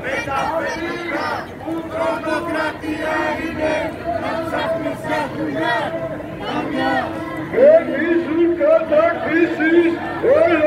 με τα παιδιά που τρομοκρατία είναι, να ψάχνεις για δουλειά, καμιά. Γεμίζουν κατακρίσεις όλα